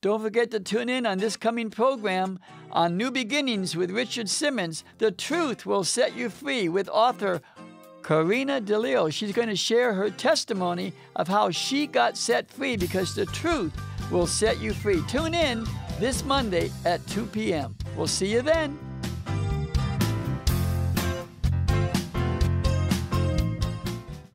Don't forget to tune in on this coming program on New Beginnings with Richard Simmons. The truth will set you free with author Karina DeLeo. She's going to share her testimony of how she got set free because the truth will set you free. Tune in this Monday at 2 p.m. We'll see you then.